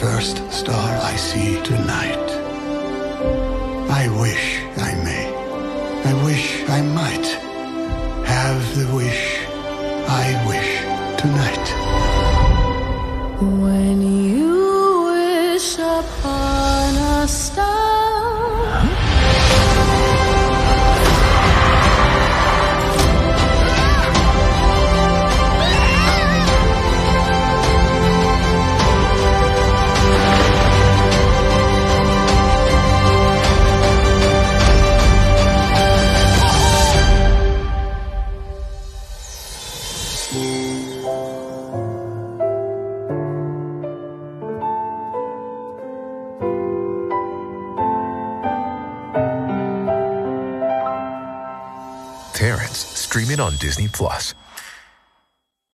first star I see tonight. I wish I may. I wish I might have the wish I wish tonight. When you wish upon a star. Terrence, streaming on Disney+.